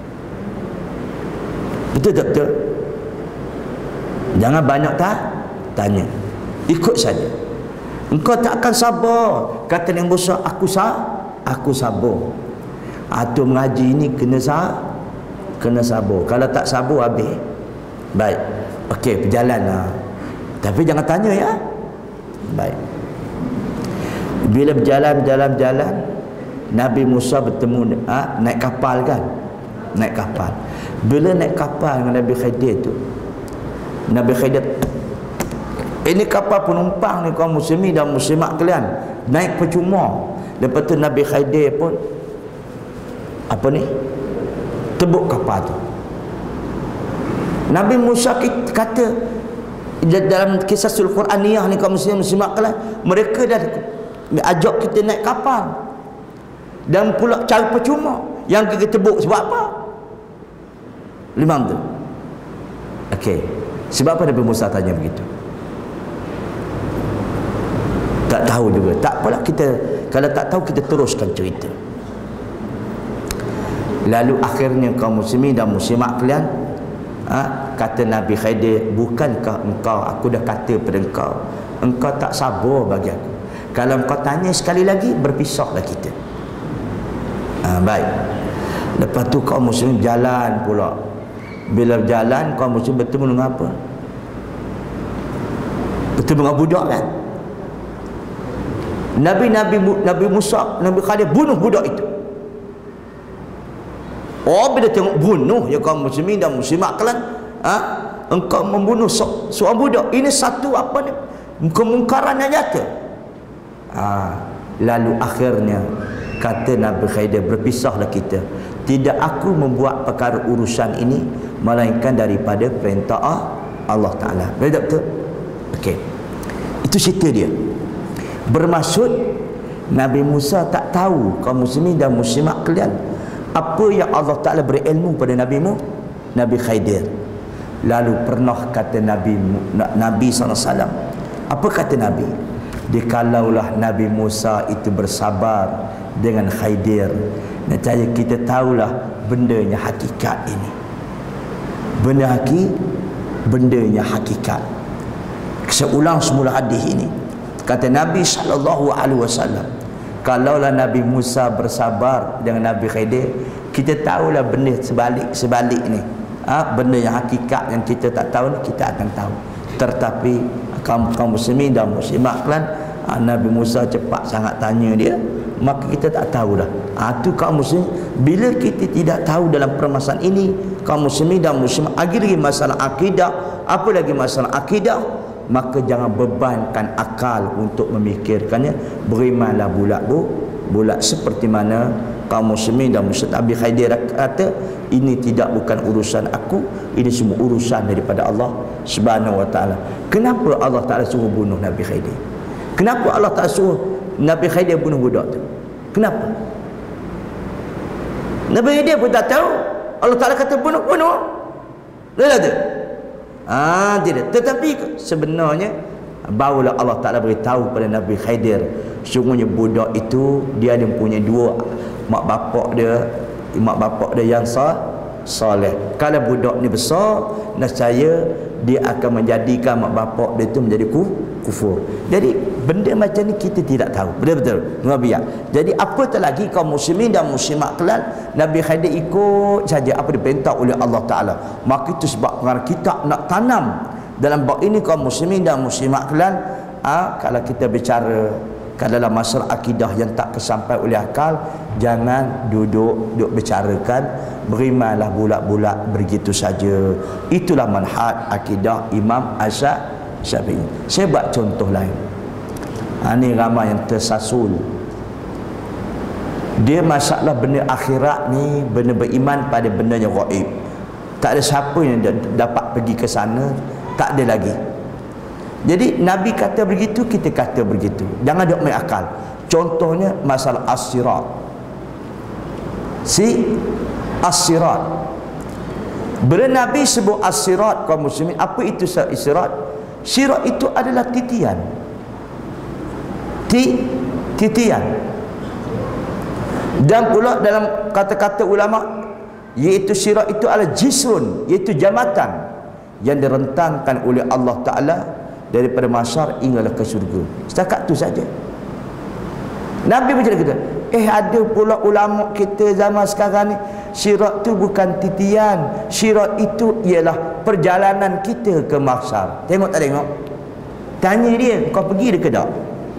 Betul tak betul? Jangan banyak tanya, ikut saja. Engkau tak akan sabar. Kata Nabi Musa, aku sabar. Atau mengaji ni kena sabar. Kalau tak sabar habis. Baik. Okey, berjalan lah. Tapi jangan tanya ya. Baik. Bila berjalan, Nabi Musa bertemu naik kapal kan? Naik kapal. Bila naik kapal dengan Nabi Khidir tu, Nabi Khidir, ini kapal penumpang ni kaum muslimin dan muslimat kalian, naik percuma. Lepas tu Nabi Khidir pun apa ni? Tebuk kapal tu. Nabi Musa kata dalam kisah Al-Quraniyah ni kaum muslimin muslimat kalian, mereka dah ajak kita naik kapal dan pula cara percuma, yang kita tebuk sebab apa? Limam tu. Okey, sebab apa Nabi Musa tanya begitu? Tak tahu juga. Tak apalah, kita kalau tak tahu kita teruskan cerita. Lalu akhirnya kaum muslimin dan muslimat kalian, kata Nabi Khidir, bukankah engkau, aku dah kata pada engkau tak sabar bagi aku. Kalau engkau tanya sekali lagi, berpisahlah kita. Baik. Lepas tu kaum muslimin jalan pula. Bila berjalan, kaum muslimin bertemu dengan apa? Bertemu dengan budak kan? Nabi Musa, Nabi Khidir bunuh budak itu. Oh, bila tengok bunuh ya kaum muslimin dan muslimat kalian, engkau membunuh seorang budak, ini satu apa ni, kemungkaran yang nyata. Lalu akhirnya kata Nabi Khidir, berpisahlah kita. Tidak aku membuat perkara urusan ini melainkan daripada perintah Allah Ta'ala. Betul? Okey. Itu cerita dia. Bermaksud Nabi Musa tak tahu kaum muslimin dan muslimat kalian apa yang Allah Ta'ala beri ilmu pada Nabi Khidir. Lalu pernah kata Nabi SAW, apa kata Nabi? Kalaulah Nabi Musa itu bersabar dengan Khidir, nescaya kita tahulah bendanya hakikat ini. Bendanya hakikat. Saya ulang semula hadis ini. Kata Nabi SAW, kalaulah Nabi Musa bersabar dengan Nabi Khidir, kita tahulah benda sebalik ni. Benda yang hakikat yang kita tak tahu, kita akan tahu. Tetapi kaum muslimin dan muslimat kan, Nabi Musa cepat sangat tanya dia, maka kita tak tahulah. Itu kaum muslim. Bila kita tidak tahu dalam permasalahan ini, kaum muslimin dan muslimat, lagi masalah akidah, apa lagi masalah akidah, maka jangan bebankan akal untuk memikirkannya. Berimanlah bulat seperti mana kaum muslimin dan muslimat. Nabi Khidir kata, ini bukan urusan aku, ini semua urusan daripada Allah Subhanahu wa Ta'ala. Kenapa Allah Ta'ala suruh bunuh Nabi Khidir? Kenapa Allah Ta'ala suruh Nabi Khidir bunuh budak tu? Kenapa? Nabi Khidir pun tak tahu. Allah Ta'ala kata bunuh. Betul tak? Tidak. Tetapi sebenarnya barulah Allah Ta'ala beritahu pada Nabi Khidir, sungguhnya budak itu dia ada punya dua mak bapak dia yang soleh. Kalau budak ni besar, nescaya dia akan menjadikan mak bapak dia itu menjadi kufur. Jadi benda macam ni kita tidak tahu. Betul-betul. Jadi apatah lagi kaum muslimin dan muslimat kalian, Nabi Khidir ikut saja apa diperintah oleh Allah Ta'ala. Maka itu sebab kita nak tanam dalam bab ini kaum muslimin dan muslimat kalian. Kalau kita bicara dalam masalah akidah yang tak kesampai oleh akal, jangan duduk bicarakan, berimanlah bulat-bulat begitu saja. Itulah manhaj akidah Imam Syafi'i. Saya buat contoh lain. Ini ramai yang tersasul. Dia masalah benda akhirat ni, benda beriman pada benda yang gaib. Tak ada siapa yang dapat pergi ke sana, tak ada lagi. Jadi Nabi kata begitu, kita kata begitu. Jangan duk main akal. Contohnya masalah as-sirat. As-sirat. Bila Nabi sebut as-sirat kaum muslimin, apa itu as-sirat? Sirat itu adalah titian. Titian. Dan pula dalam kata-kata ulama, iaitu sirat itu adalah jisrun, iaitu jambatan yang direntangkan oleh Allah Ta'ala daripada masyar hinggalah ke syurga. Setakat tu saja. Nabi macam kata, ada pula ulama kita zaman sekarang ni, Syirat tu bukan titian. Syirat itu ialah perjalanan kita ke mahsyar. Tengok tak tengok? Tanya dia, kau pergi ke tak?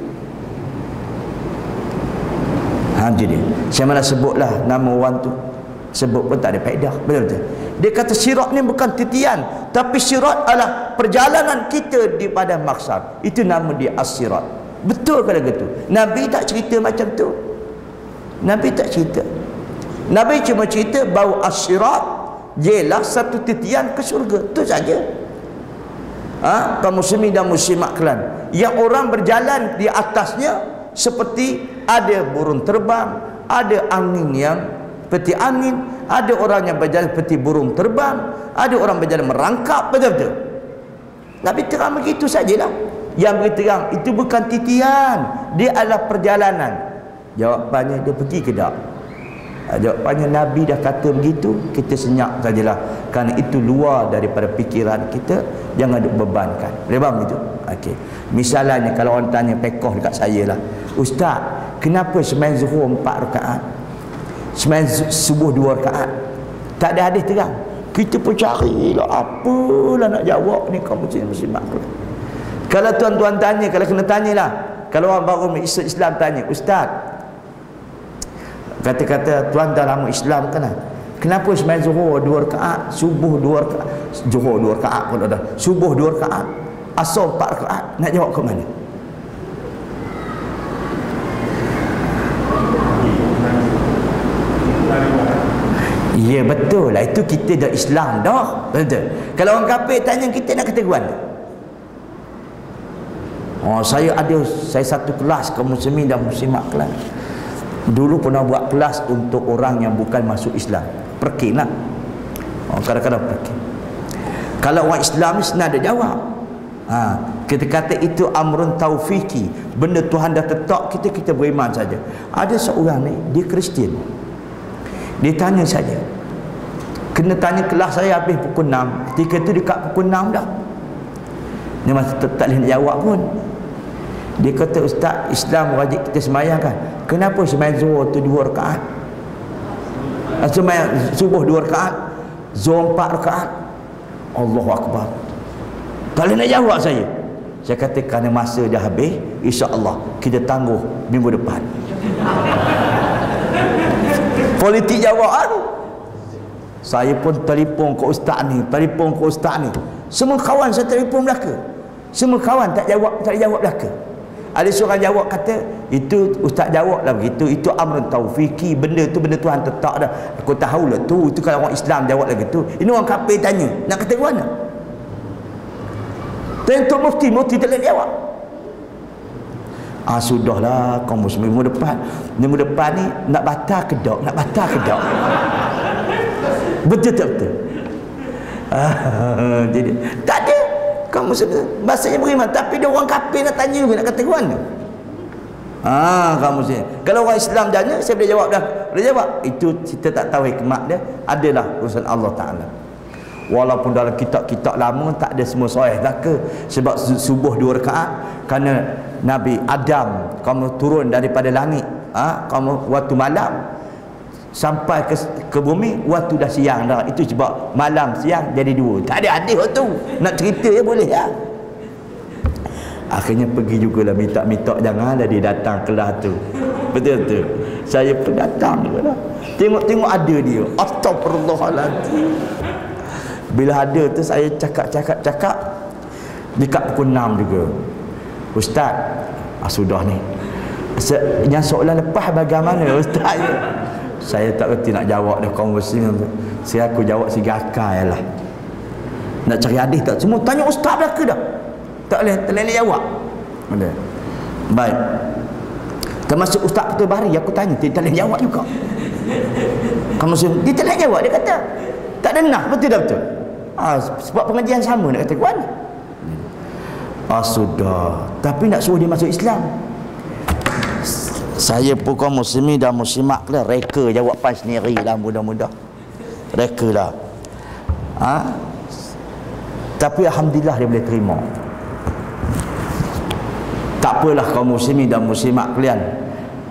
Jadi saya malah sebutlah nama orang tu, sebut pun tak ada faedah. Betul-betul dia kata syirat ni bukan titian, tapi syirat adalah perjalanan kita di padang mahsyar. Itu nama dia as-sirat. Betul kalau gitu? Nabi tak cerita macam tu. Nabi tak cerita. Nabi cuma cerita bahawa as-sirat ialah satu titian ke syurga. Itu saja. Kaum muslimin dan muslimat kalian, yang orang berjalan di atasnya seperti ada burung terbang, ada angin yang seperti angin, ada orang yang berjalan seperti burung terbang, ada orang berjalan merangkap. Betul-betul Nabi terang begitu sajalah. Yang berterang itu bukan titian, dia adalah perjalanan. Jawapannya, dia pergi ke tak? Jawapannya, Nabi dah kata begitu, kita senyap sajalah, kerana itu luar daripada fikiran kita. Jangan duk bebankan. Boleh faham itu? Okey. Misalnya kalau orang tanya pekoh dekat saya lah, Ustaz, kenapa sembahyang zuhur 4 rakaat, sembahyang subuh 2 rakaat? Tak ada hadis terang. Kita pun carilah apalah nak jawab ni kaum muslimat. Kalau tuan-tuan tanya, kalau kena tanyalah, kalau orang baru Islam tanya, Ustaz, kata-kata tuan dah lama Islam kan, kenapa sembahyang zuhur 2 rakaat, subuh 2 rakaat, zuhur 2 rakaat pun dah, subuh 2 rakaat, asar 4 rakaat? Nak jawab ke mana? Ya betul lah, itu kita dah Islam dah. Betul. Kalau orang kafir tanya kita, nak kata guan. Saya satu kelas kaum muslimin dan muslimat kelas. Dulu pernah buat kelas untuk orang yang bukan masuk Islam. Perkin lah. Kadang-kadang perkin. Kalau orang Islam ni senang ada jawab. Kita kata itu amrun taufiki, benda Tuhan dah tetap kita beriman saja. Ada seorang ni, dia Kristian. Dia tanya saja, kena tanya kelas saya habis pukul 6. Ketika tu dekat pukul 6 dah. Dia masih tak boleh nak jawab pun. Dia kata, Ustaz, Islam wajib kita sembahyang kan? Kenapa sembahyang zuhur tu 2 rakaat? Sembahyang subuh 2 rakaat, zuhur 4 rakaat? Allahu Akbar. Tak boleh nak jawab saya. Saya kata, kerana masa dah habis, insya-Allah kita tangguh minggu depan. Politik jawab. Saya pun telefon ke ustaz ni, semua kawan saya telefon belaka. Semua kawan tak jawab belaka. Ada seorang jawab, kata, itu ustaz jawab lah begitu, itu amrun taufiki, benda tu benda Tuhan tetap dah. Aku tahulah tu, itu kalau orang Islam jawab lah gitu. Ini orang kafir tanya, nak kata mana? Tentu mufti tak boleh jawab. Sudahlah kaum muslimin, minggu depan ni nak batal ke tak? Betul tak betul? Jadi tak ada kaum muslimin bahasanya beriman, tapi dia orang kafir nak tanya juga, nak kata mana? Kaum muslimin. Kalau orang Islam tanya, saya boleh jawab dah. Boleh jawab. Itu kita tak tahu hikmat dia, adalah urusan Allah Taala. Walaupun dalam kitab-kitab lama tak ada semua sahih belaka. Sebab subuh 2 rakaat, kerana Nabi Adam kamu turun daripada langit, kamu waktu malam sampai ke bumi waktu dah siang dah. Itu sebab malam siang jadi 2. Tak ada hadis waktu. Nak cerita ya boleh ya. Akhirnya pergi jugalah minta janganlah dia datang kelas tu. Betul tu. Saya pun datang juga lah. Tengok ada dia. Astagfirullahaladzim. Bila ada tu saya cakap dekat pukul 6 juga. Ustaz, sudah ni. Yang soalan lepas bagaimana Ustaz? Saya tak reti nak jawab dah kaum muslimin. Aku jawab sigakai lah. Nak cari hadis tak? Semua tanya ustaz belaka dah. Tak boleh jawab. Baik. Termasuk Ustaz Petul Bahari, aku tanya, dia tak boleh jawab juga. Kamu muslim, dia tak boleh jawab, dia kata tak ada nah, betul tak betul? Sebab pengajian sama nak kata kuan. Sudah. Tapi nak suruh dia masuk Islam. Saya pun kaum muslimin dan muslimat lah, reka jawapan sendiri lah, mudah-mudah. Reka lah. Tapi alhamdulillah dia boleh terima. Tak apalah kaum muslimin dan muslimat kalian.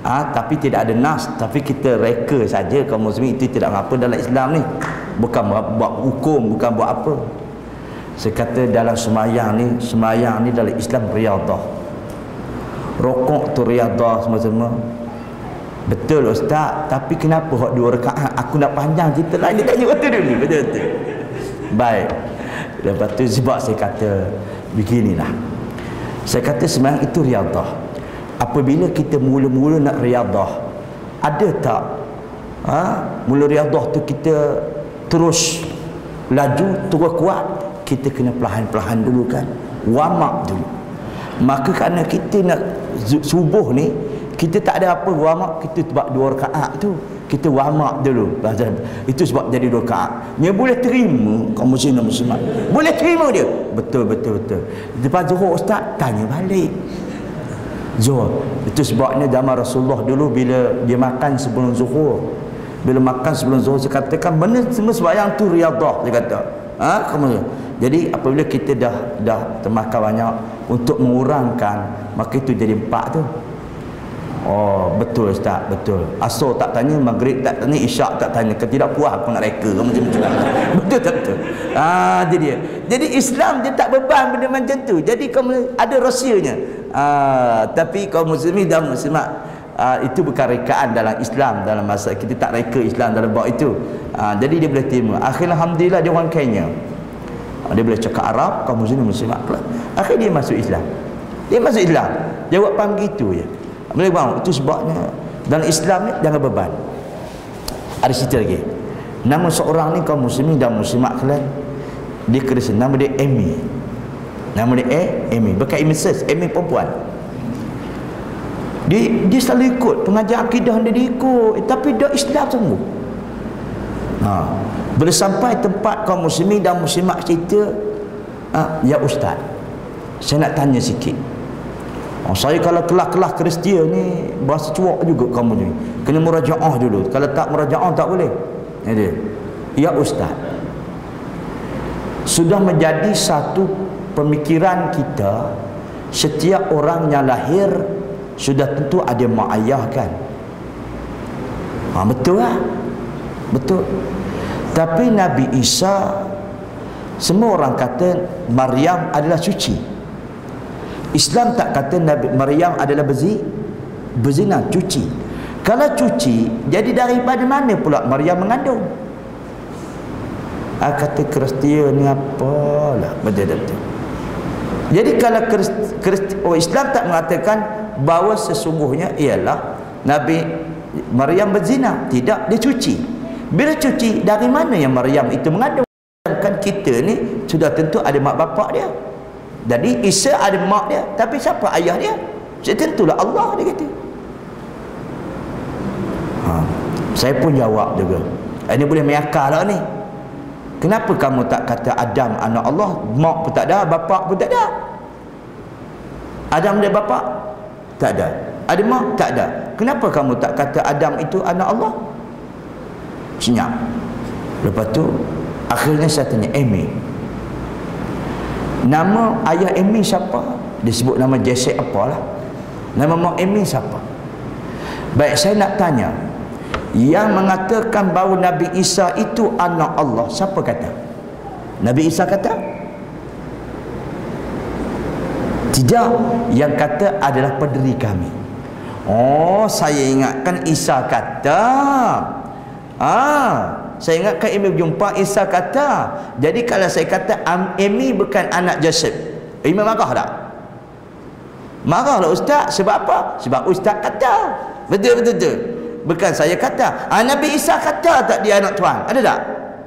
Tapi tidak ada nas, tapi kita reka saja kaum muslimin itu tidak apa dalam Islam ni. Bukan buat hukum, bukan buat apa. Saya kata dalam semayang ni dalam Islam riadah. Rokok tu riadah semua-semua. Betul ustaz, tapi kenapa hak 2 rakaat? Aku nak panjang cerita lain. Dia tanya betul dulu, betul. Baik. Lepas tu sebab saya kata beginilah. Saya kata semayang itu riadah. Apabila kita mula-mula nak riadah, ada tak mula riadah tu kita terus laju, terus kuat? Kita kena perlahan-perlahan dulu kan, warm up dulu. Maka kerana kita nak subuh ni, kita tak ada apa warm up, kita buat 2 rakaat tu, kita warm up dulu. Itu sebab jadi 2 rakaat. Dia boleh terima kaum muslimat, boleh terima dia. Betul. Lepas zuhur ustaz tanya balik zuhur. Itu sebabnya zaman Rasulullah dulu bila dia makan sebelum zuhur, saya katakan benda semua sembahyang tu riadah, dia kata. Jadi apabila kita dah termakan banyak, untuk mengurangkan, maka itu jadi 4 tu. Oh betul ustaz, betul. Asar tak tanya, maghrib tak tanya, isyak tak tanya. Tidak puas aku nak reka macam tu. Betul tak betul? Jadi dia. Jadi Islam dia tak beban benda macam tu. Jadi kamu ada rahsianya. Tapi kaum muslimin dan muslimat, itu bukan rekaan dalam Islam, dalam masa kita tak reka Islam dalam bab itu. Jadi dia boleh terima. Akhirnya alhamdulillah dia orang Kenya. Dia boleh cakap Arab, kaum muslimin muslimat. Akhirnya dia masuk Islam. Jawab panggil itu je. Boleh bang, itu sebabnya dalam Islam ni jangan beban. Ada cerita lagi. Nama seorang ni kaum muslimin dan muslimat kalian, dia Kristian, nama dia Amy. Nama dia Amy, bukan Mrs. Amy perempuan. Dia selalu ikut pengajian akidah, dia ikut, tapi dia Islam sungguh. Bila sampai tempat kaum muslimin dan muslimat cerita, ya ustaz, saya nak tanya sikit. Saya kalau kelas-kelas Kristian ni bahasa cuak juga kamu ni. Kena murajaah dulu. Kalau tak murajaah tak boleh. Dia. Ya ustaz, sudah menjadi satu pemikiran kita, setiap orang yang lahir sudah tentu ada mak ayah kan. Betul lah. Betul. Tapi Nabi Isa, semua orang kata Maryam adalah suci. Islam tak kata Nabi Maryam adalah berzina, cuci. Kalau cuci, jadi daripada mana pula Maryam mengandung? Kata Kristian ni apalah, betul-betul. Jadi kalau Islam tak mengatakan bahawa sesungguhnya ialah Nabi Maryam berzina, tidak, dia cuci. Bila cuci, dari mana yang Maryam itu mengandung? Kan kita ni sudah tentu ada mak bapak dia. Jadi Isa ada mak dia, tapi siapa ayah dia? Tentulah Allah, dia kata. Saya pun jawab juga. Ini boleh meyakal lah ni. Kenapa kamu tak kata Adam anak Allah? Mak pun tak ada, bapak pun tak ada. Adam ada bapak? Tak ada. Ada mak? Tak ada. Kenapa kamu tak kata Adam itu anak Allah? Senyap. Lepas tu akhirnya saya tanya Amy, nama ayah Amy siapa? Dia sebut nama Jesse apalah. Nama mak Amy siapa? Baik, saya nak tanya, yang mengatakan bahawa Nabi Isa itu anak Allah, siapa kata? Nabi Isa kata? Tidak. Yang kata adalah pendiri kami. Oh, saya ingatkan Isa kata. Saya ingatkan Amy berjumpa, Isa kata. Jadi kalau saya kata Amy bukan anak Joseph, Amy marah tak? Marahlah ustaz. Sebab apa? Sebab ustaz kata. Betul. Bukan saya kata. Nabi Isa kata tak dia anak Tuhan? Ada tak?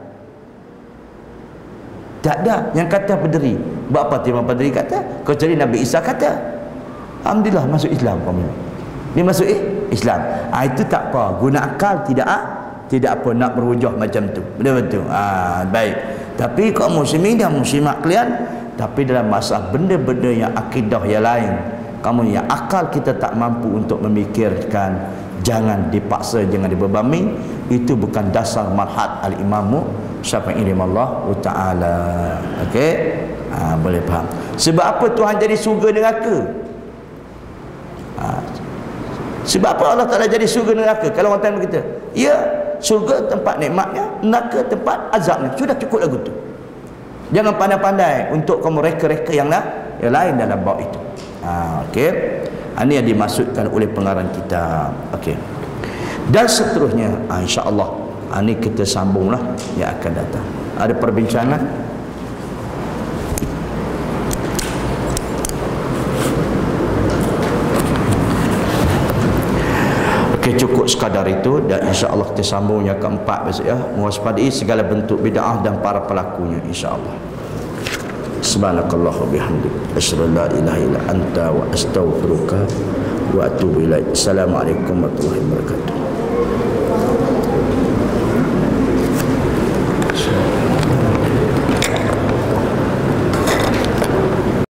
Tak ada. Yang kata pendiri. Buat apa timang pendiri kata? Kecuali Nabi Isa kata. Alhamdulillah masuk Islam kamu. Dia masuk Islam. Itu tak apa. Guna akal tidak apa nak berhujah macam tu. Betul. Baik. Tapi kaum muslimin dan muslimat kalian, tapi dalam masalah benda-benda yang akidah yang lain, kamu yang akal kita tak mampu untuk memikirkan, jangan dipaksa, jangan dibebani. Itu bukan dasar manhaj al-Imam Syafi'i rahimahullah taala. Okey? Boleh faham. Sebab apa Tuhan jadi surga neraka? Sebab apa Allah Ta'ala jadi surga neraka? Kalau orang tanya kita, ya, surga tempat nikmatnya, neraka tempat azabnya. Sudah cukup lagu tu. Jangan pandai-pandai untuk kamu reka-reka yang lain dalam bab itu. Okey. Ini yang dimaksudkan oleh pengarang kita. Okey. Dan seterusnya, insya-Allah, ini kita sambunglah yang akan datang. Ada perbincangan? Okey, cukup sekadar itu, dan insya-Allah kita sambung yang keempat besok ya. Mewaspadai segala bentuk bid'ah dan para pelakunya, insya-Allah. Subhanakallah wa bihamdik, asyhadu an la ilaha illa anta wa astaghfiruka wa atubu ilaik. Assalamualaikum warahmatullahi wabarakatuh.